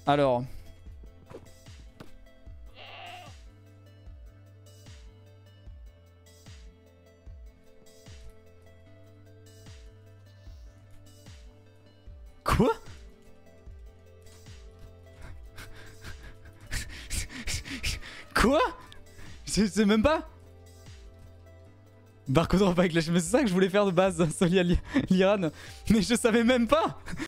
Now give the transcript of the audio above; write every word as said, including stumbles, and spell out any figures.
Alors. Quoi? Quoi? Je sais même pas. Barcode drop avec la... Mais c'est ça que je voulais faire de base, Solia Liran. Mais je savais même pas.